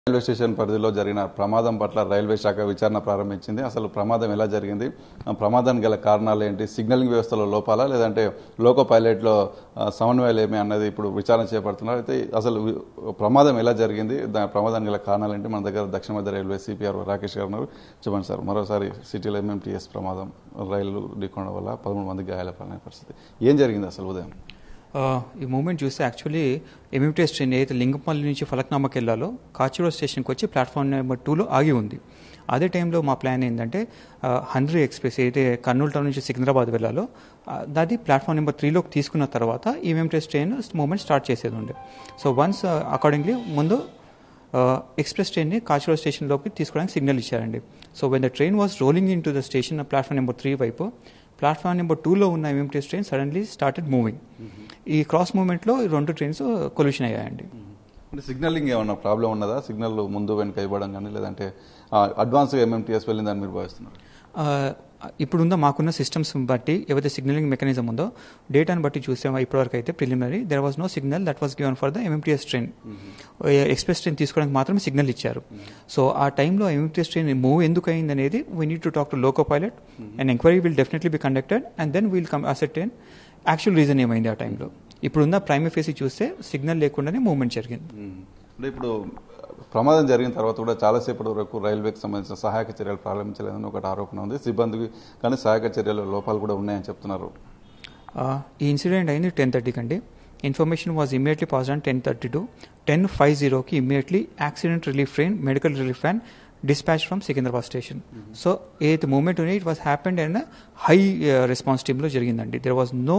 Railway station పరిధిలో జరిగిన ప్రమాదం పట్ల రైల్వే శాఖ విచారణ ప్రారంభించింది. అసలు ప్రమాదం ఎలా జరిగింది, ప్రమాదానికి గల కారణాలు ఏంటి, సిగ్నలింగ్ వ్యవస్థలో లోపాలా లేదంటే లోకో పైలట్లో సమన్వయాలు ఏమి అన్నది ఇప్పుడు విచారణ చేపడుతున్నారు. అయితే అసలు ప్రమాదం ఎలా జరిగింది, ప్రమాదానికి గల కారణాలు ఏంటి, మన దగ్గర దక్షిణ మధ్య రైల్వే సిపిఆర్ రాకేష్ గారు ఉన్నారు. చెప్పండి సార్, మరోసారి సిటీలో ఎంఎంటీఎస్ ప్రమాదం రైలు ఢీకొనడం వల్ల 13 మంది గాయాలపడిన పరిస్థితి ఏం జరిగింది అసలు ఉదయం? ఈ మూమెంట్ చూస్తే యాక్చువల్లీ ఎంఎంటీఎస్ ట్రైన్ ఏదైతే లింగంపల్లి నుంచి ఫలక్నామాకి వెళ్ళాలో కాచిగూడ స్టేషన్కి వచ్చి ప్లాట్ఫామ్ నెంబర్ 2లో ఆగి ఉంది. అదే టైంలో మా ప్లాన్ ఏంటంటే హండ్రీ ఎక్స్ప్రెస్ ఏదైతే కర్నూలు టౌన్ నుంచి సికింద్రాబాద్ వెళ్ళాలో అది ప్లాట్ఫామ్ నెంబర్ 3లోకి తీసుకున్న తర్వాత ఈ ఎంఎంటీఎస్ ట్రైన్ మూమెంట్ స్టార్ట్ చేసేది ఉండే. సో వన్స్ అకార్డింగ్లీ ముందు ఎక్స్ప్రెస్ ట్రైన్ని కాచిగూడ స్టేషన్లోకి తీసుకోవడానికి సిగ్నల్ ఇచ్చారండి. So when the train was rolling in to the station platform number 3 వైపు ప్లాట్ఫామ్ నెంబర్ 2లో ఉన్న MMTS train suddenly started moving. ఈ క్రాస్ మూవ్మెంట్లో ఈ రెండు ట్రైన్స్ కొల్యూషన్ అయ్యాయండి. అంటే సిగ్నలింగ్ ఏమన్నా ప్రాబ్లం ఉన్నదా, సిగ్నల్ ముందు వెనక ఇవ్వడం కానీ లేదంటే అడ్వాన్స్గా ఎంఎంటీఎస్ వెళ్ళిందని మీరు భావిస్తున్నారు? ఇప్పుడున్న మాకున్న సిస్టమ్స్ బట్టి ఏవైతే సిగ్నలింగ్ మెకానిజం ఉందో డేటాను బట్టి చూసాము ఇప్పటివరకు అయితే preliminary there was no signal that was given for the MMTS train. Express train తీసుకోవడానికి మాత్రమే సిగ్నల్ ఇచ్చారు. సో ఆ టైంలో ఎంఎంటీఎస్ ట్రైన్ మూవ్ ఎందుకు అయింది అనేది we need to talk to loco pilot and enquiry will definitely be conducted and then we'll come ascertain actual reason ఏమైంది ఆ టైంలో. ఇప్పుడున్న ప్రైమరీ ఫేసి చూస్తే సిగ్నల్ లేకుండానే మూవ్మెంట్ జరిగింది. అంటే ఇప్పుడు ప్రమాదం జరిగిన తర్వాత కూడా చాలాసేపటి వరకు రైల్వేకి సంబంధించిన సహాయక చర్యలు ప్రారంభించలేదని ఒకటి ఆరోపణ ఉంది. సిబ్బందికి కానీ సహాయక చర్యల లోపాలు కూడా ఉన్నాయని చెప్తున్నారు. ఈ ఇన్సిడెంట్ అయింది 10:30 కండి. Information was immediately passed on 10:32. 10:50కి immediately accident relief train medical relief van dispatched from Secunderabad station. So the movement on it was happened in a high response team lo jarigindandi. There was no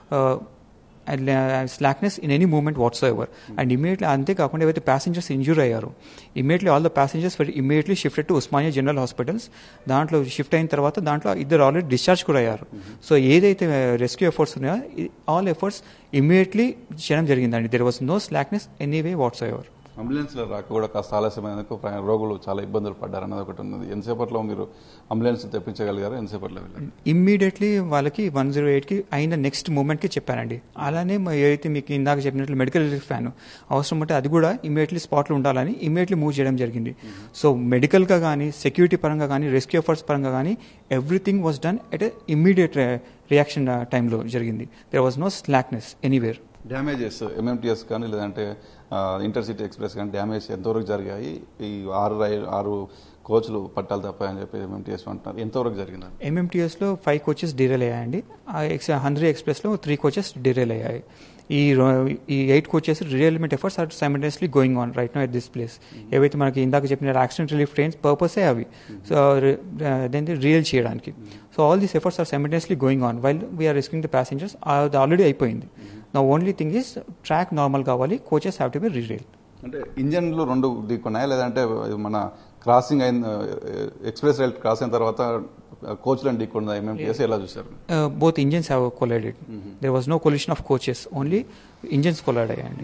slackness in any movement whatsoever. And immediately ante kaakunda evaithe passengers injure ayyaru, immediately all the passengers were immediately shifted to Usmania General Hospitals. దాంట్లో shift అయిన తర్వాత దాంట్లో ఇద్దరు already discharge కూడా అయ్యారు. So ఏదైతే rescue efforts ఉన్నాయో all efforts immediately చేయడం జరిగిందండి. There was no slackness anyway whatsoever. అంబులెన్స్లో రాక కూడా కాస్త ఆలస్యమైనందుకు రోగులు చాలా ఇబ్బందులు పడ్డారన్నది ఒకటి ఉన్నది. ఎంతసేపట్లో మీరు అంబులెన్స్ తెప్పించగలిగారు, ఎంతసేపట్లో వెళ్ళారు? ఇమ్మీడియట్లీ వాళ్ళకి 108కి అయిన నెక్స్ట్ మూమెంట్కి చెప్పానండి. అలానే ఏదైతే మీకు ఇందాక చెప్పినట్లు మెడికల్ రిలీఫ్ ఫ్యాన్ అవసరం ఉంటే అది కూడా ఇమ్మీడియట్లీ స్పాట్లో ఉండాలని ఇమ్మీడియట్లీ మూవ్ చేయడం జరిగింది. సో మెడికల్గా కానీ సెక్యూరిటీ పరంగా కానీ రెస్క్యూ ఎఫర్ట్స్ పరంగా కానీ everything was done at a immediate reaction టైంలో జరిగింది. There was no slackness anywhere. Damages MMTS కానీ లేదంటే ఇంటర్సిటీ ఎక్స్ప్రెస్ కానీ డ్యామేజ్ ఎంతవరకు జరిగాయి? ఈ 6 కోచ్లు పట్టాలు తప్పాయని చెప్పి ఎంఎంటీఎస్ అంటున్నారు, ఎంతవరకు జరిగింది? ఎంఎంటీఎస్లో 5 కోచెస్ డిరైల్ అయ్యాయండి. హండ్రీ ఎక్స్ప్రెస్లో 3 కోచెస్ డిరైల్ అయ్యాయి. ఈ 8 coaches realignment efforts are simultaneously going on right now at this place. ఏవైతే మనకి ఇందాక చెప్పిన యాక్సిడెంట్ రిలీఫ్ ట్రైన్స్ పర్పసే అవి, సో దాన్ని రియల్ చేయడానికి. So all these efforts are simultaneously going on while we are rescuing the passengers. అది ఆల్రెడీ అయిపోయింది. నా only thing is track normal కావాలి, coaches have to be rerail. అంటే ఇంజన్లు 2 ఢీకొన్నాయా లేదంటే మన క్రాసింగ్ అయిన ఎక్స్ప్రెస్ రైల్ క్రాస్ అయిన తర్వాత కోచ్లను ఢీకొన్నా ఎంఎంటీఎస్ ఎలా చూసారు? Both engines have collided. There was no collision of coaches, only engines collide అయ్యాయండి.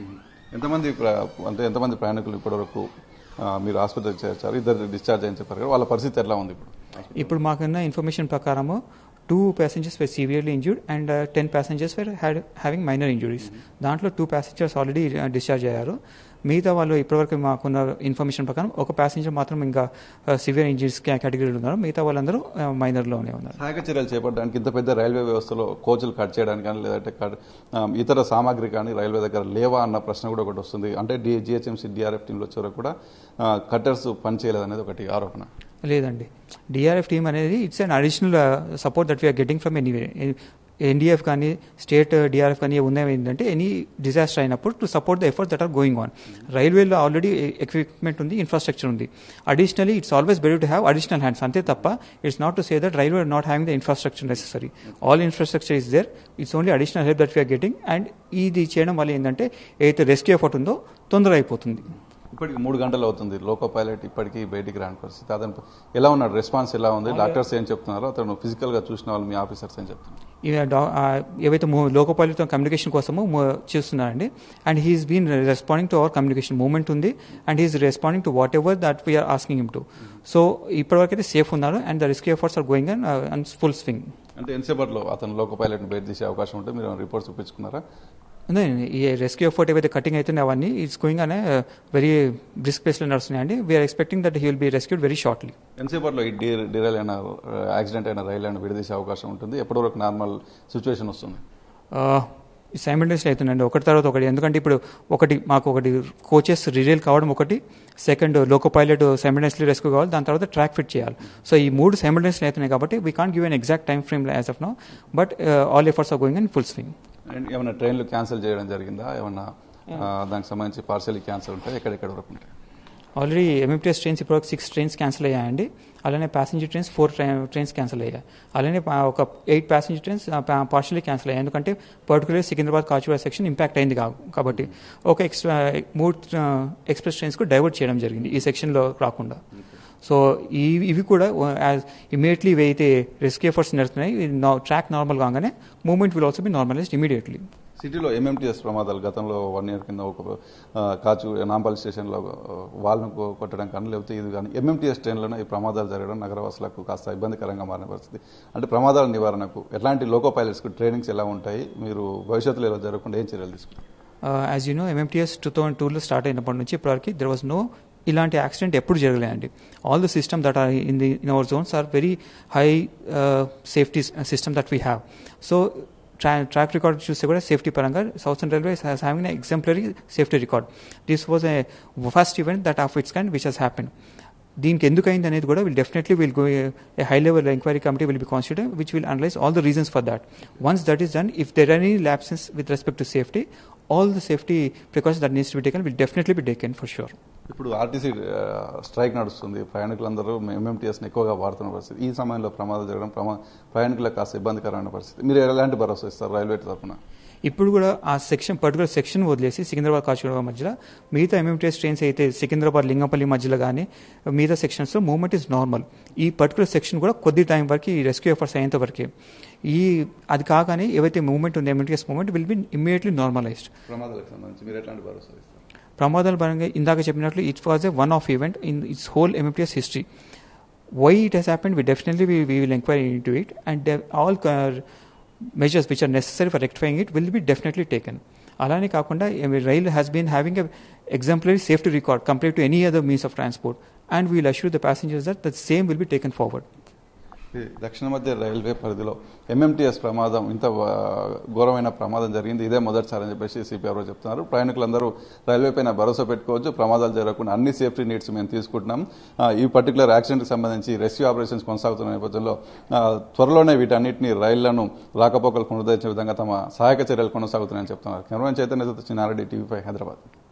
ఎంతమంది ప్రయాణికులు ఇప్పటివరకు మీరు ఆసుపత్రికి చేర్చారు? 2 డిశ్చార్జ్ అని చెప్పారు కదా, వాళ్ళ పరిస్థితి ఎలా ఉంది ఇప్పుడు? ఇప్పుడు మాకున్న ఇన్ఫర్మేషన్ ప్రకారము 2 passengers were severely injured and 10 passengers were having minor injuries. దాంట్లో 2 passengers ఆల్రెడీ డిశ్చార్జ్ అయ్యారు. మిగతా వాళ్ళు ఇప్పటివరకు మాకున్న ఇన్ఫర్మేషన్ ప్రకారం ఒక ప్యాసింజర్ మాత్రం ఇంకా సివియర్ ఇంజరీస్ కేటగిరీలో ఉన్నారు. మిగతా వాళ్ళందరూ మైనర్లోనే ఉన్నారు. సహాయక చర్యలు చేపట్టడానికి ఇంత పెద్ద రైల్వే వ్యవస్థలో కోచ్లు కట్ చేయడానికి కానీ లేదంటే ఇతర సామాగ్రి కానీ రైల్వే దగ్గర లేవా అన్న ప్రశ్న కూడా ఒకటి వస్తుంది. అంటే జిహెచ్ఎంసీ డిఆర్ఎఫ్ టీంలో వచ్చే వరకు కూడా కట్టర్స్ పనిచేయలేదు అనేది ఒకటి ఆరోపణ. లేదండి, డిఆర్ఎఫ్ టీమ్ అనేది it's an additional support that we are getting from anyway. NDF కానీ స్టేట్ డిఆర్ఎఫ్ కానీ ఉన్నాయి ఏంటంటే ఎనీ డిజాస్టర్ అయినప్పుడు to support the efforts that are going on. రైల్వేలో ఆల్రెడీ ఎక్విప్మెంట్ ఉంది, ఇన్ఫ్రాస్ట్రక్చర్ ఉంది. Additionally it's always better to have additional hands, అంతే తప్ప it's not to say that railway are not having the infrastructure necessary. All infrastructure is there, it's only additional help that we are getting. And ఇది చేయడం వల్ల ఏంటంటే ఏదైతే rescue effort ఉందో తొందర అయిపోతుంది. ఇప్పటికి 3 గంటలు అవుతుంది, లోకో పైలట్ ఇప్పటికీ బయటికి రాని పరిస్థితి. అతను ఎలా ఉన్నాడు, రెస్పాన్స్ ఎలా ఉంది, డాక్టర్స్ ఏం చెప్తున్నారు, అతను ఫిజికల్ గా చూసిన వాళ్ళు మీ ఆఫీసర్స్ ఏం చెప్తున్నారు? ఏవైతే లోకో పైలట్ కమ్యూనికేషన్ కోసము చేస్తున్నారండి. And he's been responding to our communication moment ఉంది and he's responding to what ever that we are asking him to. So ఇప్పటివరకు అయితే సేఫ్ ఉన్నారు and the rescue efforts are going on full swing. అంటే ఎంతసేపట్లో అతను loco pilot బయట తీసే అవకాశం ఉంటే మీరు రిపోర్ట్స్ చూపించుకున్నారా? ఈ రెస్క్యూ ఎఫర్ట్ ఏవైతే కటింగ్ అవుతున్నాయి అవన్నీ ఇట్స్ గోయింగ్ అనే వెరీ బ్రిస్క్ ప్లేస్లో నడుస్తున్నాయండి. We are expecting that he will be rescued very shortly. ఎంతసేపట్లో ఈ డిరైల్ అయిన యాక్సిడెంట్ అయిన రైలు అయినా విడదీసే అవకాశం ఉంటుంది? ఎప్పటి వరకు నార్మల్ సిచ్యువేషన్ వస్తుంది? సైమల్టేనియస్లీ అవుతుందండి, ఒకటి తర్వాత ఒకటి. ఎందుకంటే ఇప్పుడు మాకు కోచెస్ రిరైల్ కావడం ఒకటి, second loco pilot simultaneously rescue కావాలి, దాని తర్వాత ట్రాక్ ఫిట్ చేయాలి. సో ఈ 3 సైమల్టేనియస్లీ అవుతున్నాయి కాబట్టి we can't give an exact time frame as of now, but all efforts are going in full swing. And ఏమైనా ట్రైన్లు క్యాన్సిల్ చేయడం జరిగిందా? ఏమన్నా దానికి సంబంధించి పార్షియల్లీ క్యాన్సిల్ ఉంటాయి? ఎక్కడెక్కడ వరకు ఉంటాయి? ఆల్రెడీ ఎంఎంటీఎస్ ట్రైన్స్ ఇప్పుడు 6 ట్రైన్స్ క్యాన్సిల్ అయ్యాయండి. అలానే ప్యాసింజర్ ట్రైన్స్ 4 ట్రైన్స్ క్యాన్సిల్ అయ్యాయి. అలానే ఒక 8 ప్యాసింజర్ ట్రైన్స్ పార్షియల్లీ క్యాన్సిల్ అయ్యాయి. ఎందుకంటే particular Secunderabad Kacheguda section impact అయింది కాబట్టి ఒక 3 ఎక్స్ప్రెస్ ట్రైన్స్కు డైవర్ట్ చేయడం జరిగింది ఈ సెక్షన్లో రాకుండా. సో ఇవి కూడా ఇమీడియట్లీ అయితే రెస్క్యూ ఎఫర్ట్స్ నడుస్తున్నాయి. ట్రాక్ నార్మల్ కాగానే movement will also be normalised immediately. సిటీలో ఎంఎంటీఎస్ ప్రమాదాలు గతంలో 1 year కింద ఒక నాంపల్లి స్టేషన్లో వాళ్ళను కొట్టడం కానీ లేకపోతే ఇది కానీ ఎంఎంటీఎస్ ట్రైన్లోనే ఈ ప్రమాదాలు జరగడం నగరవాసులకు కాస్త ఇబ్బందికరంగా మారిన పరిస్థితి. అంటే ప్రమాదాల నివారణకు ఎట్లాంటి లోకో పైలట్స్కు ట్రైనింగ్స్ ఎలా ఉంటాయి? మీరు భవిష్యత్తులో ఎలా జరగకుండా ఏం చర్యలు తీసుకుంటారు? యాజ్ యూ నో ఎంఎంటీఎస్ 2002లో స్టార్ట్ అయినప్పటి నుంచి ఇప్పటివరకు దెర్ వాజ్ నో ఇలాంటి యాక్సిడెంట్ ఎప్పుడు జరగలేదండి. All the system that are in our zones are very high safety system that we have. So track record చూస్తే కూడా సేఫ్టీ పరంగా southern railway has having exemplary safety record. This was a first event that of its kind which has happen. దీనికి ఎందుకు అయింది అనేది కూడా will go A high level enquiry committee will be constituted which will analyse all the reasons for that. Once that is done, if there are any lapses with respect to safety, all the safety precautions that needs to be taken will definitely be taken for sure. ఇప్పుడు RTC strike నడుస్తుంది. ప్రయాణికులందరూ ఎంఎంటీఎస్ని ఎక్కువగా వాడుతున్న పరిస్థితి. ఈ సమయంలో ప్రమాదాలు జరగడం ప్రయాణికులకు కాస్త ఇబ్బందికరమైన పరిస్థితి. మీరు ఎలాంటి భరోసా ఇస్తారు రైల్వే తరఫున? ఇప్పుడు కూడా ఆ పర్టికులర్ సెక్షన్ వదిలేసి సికింద్రాబాద్ కాచిగూడ మధ్యలో మిగతా ఎంఎంటీఎస్ ట్రైన్స్ అయితే సికింద్రాబాద్ లింగంపల్లి మధ్యలో కానీ మిగతా సెక్షన్స్లో మూవ్మెంట్ ఈజ్ నార్మల్. ఈ పర్టికులర్ సెక్షన్ కూడా కొద్ది టైం వరకు ఈ రెస్క్యూ ఎఫర్ట్స్ అయ్యేంత వరకే. అది కాగానే ఏవైతే మూవ్మెంట్ ఉంది MMTS movement will be immediately normalised. ప్రమాదాలకు సంబంధించి మీరు ఎట్లాంటి భరోసా ఇస్తారు? ప్రమాదాల పరంగా ఇందాక చెప్పినట్లు it was a one of event in its whole MMTS history. Why it has happened definitely we will inquire into it, and all measures which are necessary for rectifying it will be definitely taken. అలానే కాకుండా rail has been having a exemplary safety record compared to any other means of transport, and we will assure the passengers that the same will be taken forward. దక్షిణ మధ్య railway పరిధిలో MMTS ప్రమాదం, ఇంత ఘోరమైన ప్రమాదం జరిగింది ఇదే మొదటిసారి అని చెప్పేసి సిపిఆర్ఓ చెప్తున్నారు. ప్రయాణికులందరూ రైల్వే పైన భరోసా పెట్టుకోవచ్చు. ప్రమాదాలు జరగకుండా అన్ని సేఫ్టీ నీడ్స్ మేము తీసుకుంటున్నాం. ఈ పర్టికులర్ యాక్సిడెంట్కి సంబంధించి రెస్క్యూ ఆపరేషన్స్ కొనసాగుతున్న నేపథ్యంలో త్వరలోనే వీటన్నిటిని రైళ్లను రాకపోకలు పునరుద్ధరించే విధంగా తమ సహాయక చర్యలు కొనసాగుతున్నాయని చెప్తున్నారు. Cameraman Chaitanya Chinnareddy, TV5 Hyderabad.